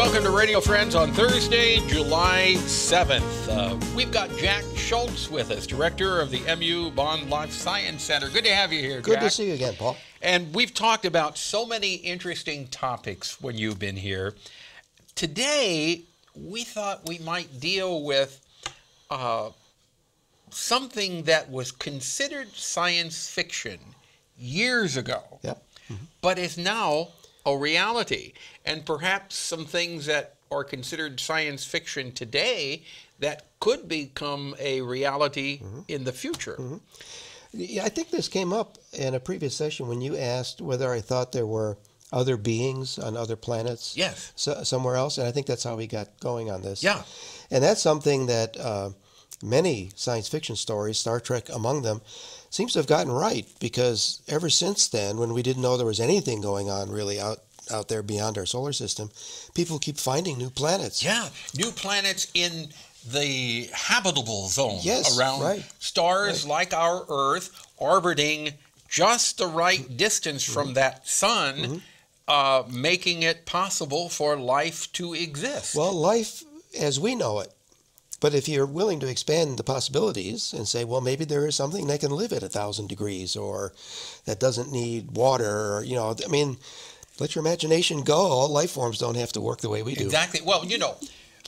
Welcome to Radio Friends on Thursday, July 7th. We've got Jack Schultz with us, director of the MU Bond Life Science Center. Good to have you here, Jack. Good to see you again, Paul. And we've talked about so many interesting topics when you've been here. Today, we thought we might deal with something that was considered science fiction years ago, but is now a reality, and perhaps some things that are considered science fiction today that could become a reality in the future. Yeah, I think this came up in a previous session when you asked whether I thought there were other beings on other planets somewhere else, and I think that's how we got going on this. Yeah. And that's something that many science fiction stories, Star Trek among them, seems to have gotten right, because ever since then, when we didn't know there was anything going on really out there beyond our solar system, people keep finding new planets. Yeah, new planets in the habitable zone around stars like our Earth, orbiting just the right distance from that sun, making it possible for life to exist. Well, life as we know it. But if you're willing to expand the possibilities and say, well, maybe there is something that can live at 1,000 degrees or that doesn't need water, or, you know, I mean, let your imagination go. All life forms don't have to work the way we do. Exactly. Well, you know,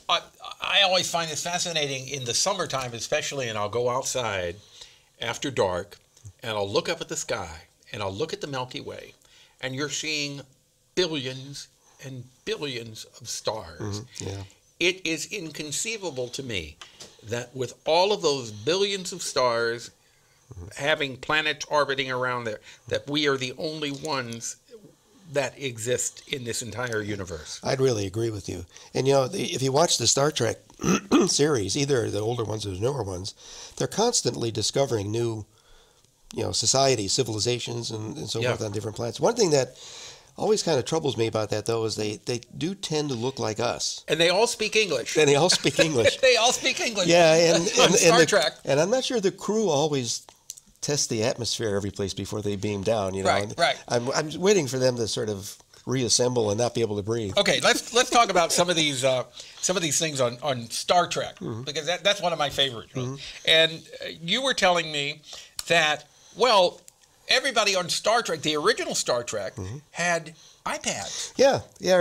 I always find this fascinating in the summertime especially, and I'll go outside after dark and I'll look up at the sky and I'll look at the Milky Way, and you're seeing billions and billions of stars. It is inconceivable to me that with all of those billions of stars having planets orbiting around there, that we are the only ones that exist in this entire universe. I'd really agree with you. And, you know, if you watch the Star Trek series, either the older ones or the newer ones, they're constantly discovering new, you know, societies, civilizations, and so forth on different planets. One thing that always kind of troubles me about that, though, is they do tend to look like us. And they all speak English. And they all speak English. They all speak English. Yeah, and Star Trek. And I'm not sure the crew always test the atmosphere every place before they beam down. You know, right. I'm waiting for them to sort of reassemble and not be able to breathe. Okay, let's talk about some of these things on Star Trek, because that's one of my favorites. And you were telling me that, well, everybody on Star Trek, the original Star Trek, had iPads. Yeah.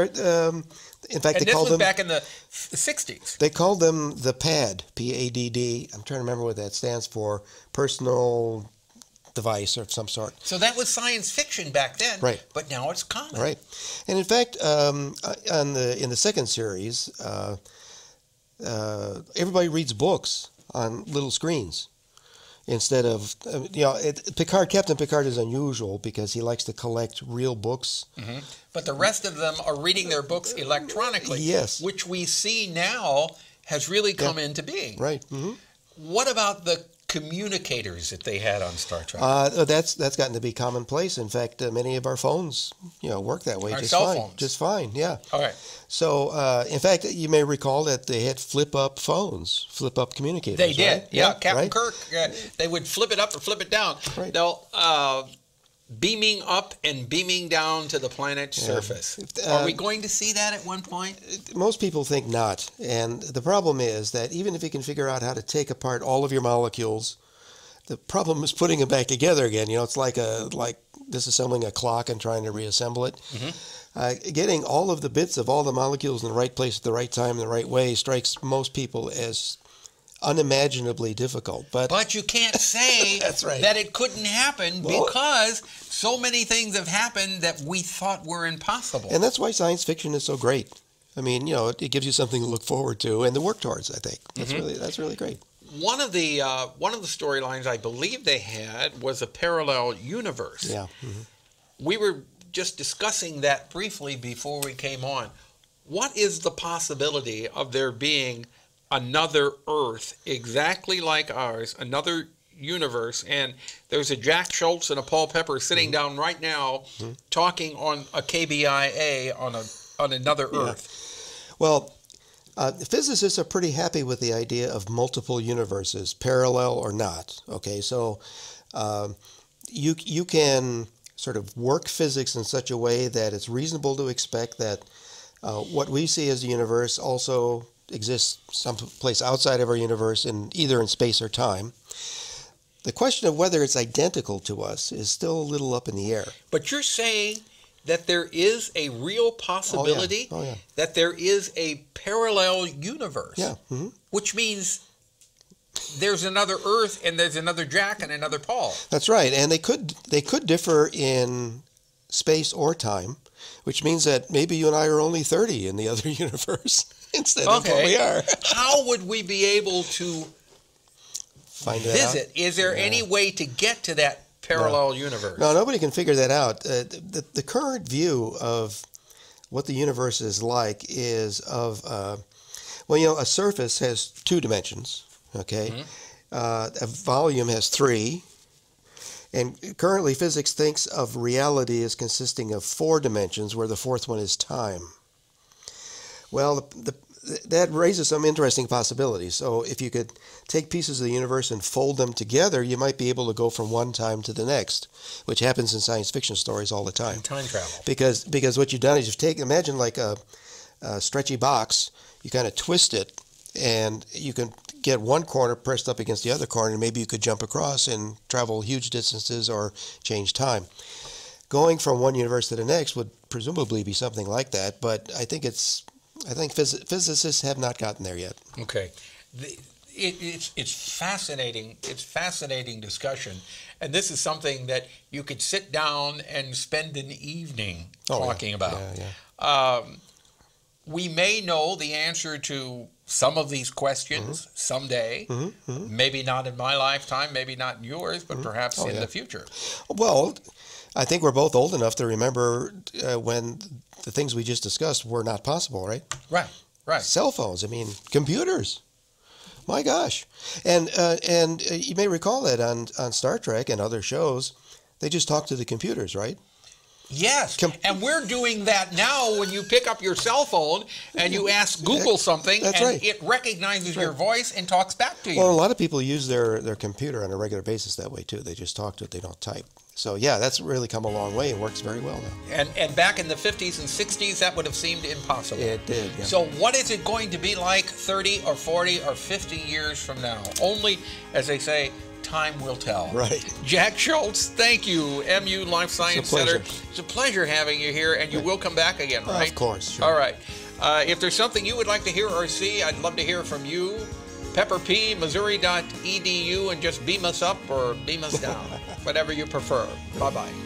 In fact, and they called them back in the 60s. They called them the PAD, P-A-D-D. I'm trying to remember what that stands for. Personal device of some sort. So that was science fiction back then. Right. But now it's common. Right. And in fact, in the second series, everybody reads books on little screens. Instead of, you know, Captain Picard is unusual because he likes to collect real books. But the rest of them are reading their books electronically. Yes. Which we see now has really come into being. Right. What about the communicators that they had on Star Trek? That's gotten to be commonplace. In fact, many of our phones, you know, work that way our just cell fine. Phones. Just fine, yeah. All right. So, in fact, you may recall that they had flip-up phones, flip-up communicators. They did, right? yeah. Captain Kirk, they would flip it up or flip it down. Right. They'll beaming up and beaming down to the planet's surface. Are we going to see that at one point? Most people think not. And the problem is that even if you can figure out how to take apart all of your molecules, the problem is putting them back together again. You know, it's like disassembling a clock and trying to reassemble it. Getting all of the bits of all the molecules in the right place at the right time in the right way strikes most people as unimaginably difficult. But you can't say that it couldn't happen, because so many things have happened that we thought were impossible. And that's why science fiction is so great. I mean, you know, it gives you something to look forward to and to work towards, I think. That's really great. One of the storylines I believe they had was a parallel universe. Yeah. We were just discussing that briefly before we came on. What is the possibility of there being another Earth exactly like ours, another universe? And there's a Jack Schultz and a Paul Pepper sitting down right now talking on a KBIA on another Earth. Well, physicists are pretty happy with the idea of multiple universes, parallel or not. Okay, so you can sort of work physics in such a way that it's reasonable to expect that What we see as the universe also exists someplace outside of our universe, either in space or time. The question of whether it's identical to us is still a little up in the air. But you're saying that there is a real possibility that there is a parallel universe, which means there's another Earth and there's another Jack and another Paul. That's right, and they could differ in space or time, which means that maybe you and I are only 30 in the other universe instead of what we are. How would we be able to visit? Is there any way to get to that parallel universe? No, nobody can figure that out. The current view of what the universe is like is of, a surface has 2 dimensions, okay? A volume has 3. And currently physics thinks of reality as consisting of 4 dimensions, where the 4th one is time. Well, that raises some interesting possibilities. So if you could take pieces of the universe and fold them together, you might be able to go from one time to the next, which happens in science fiction stories all the time. Time travel. Because what you've done is imagine like a stretchy box, you kind of twist it, and you can get one corner pressed up against the other corner, and maybe you could jump across and travel huge distances or change time. Going from one universe to the next would presumably be something like that, but I think physicists have not gotten there yet. Okay. It's fascinating. It's fascinating discussion. And this is something that you could sit down and spend an evening talking about. We may know the answer to some of these questions someday. Maybe not in my lifetime, maybe not in yours, but perhaps in the future. Well, I think we're both old enough to remember when the things we just discussed were not possible, right? Right. Cell phones, computers. My gosh. And you may recall that on Star Trek and other shows, they just talk to the computers, right? Yes, and we're doing that now when you pick up your cell phone and you ask Google something, it recognizes your voice and talks back to you. Well, a lot of people use their computer on a regular basis that way, too. They just talk to it. They don't type. So, yeah, that's really come a long way and works very well now. And back in the 50s and 60s, that would have seemed impossible. It did, yeah. So what is it going to be like 30 or 40 or 50 years from now? Only, as they say, time will tell. Right. Jack Schultz, thank you, MU Life Science Center. It's a pleasure having you here, and you will come back again, right? Of course. Sure. All right. If there's something you would like to hear or see, I'd love to hear from you. PepperP, Missouri.edu, and just beam us up or beam us down, whatever you prefer. Bye-bye.